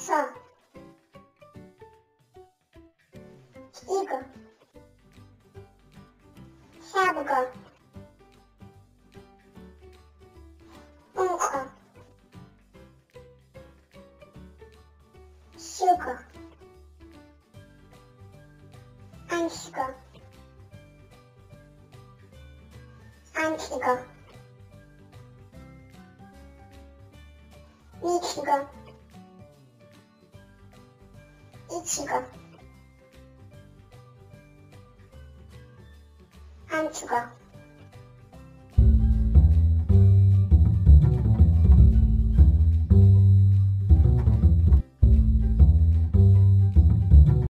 서 이거 샤브거 웅거 쉬고 안 쉬고 안 쉬고 미치고 이치고 안 치고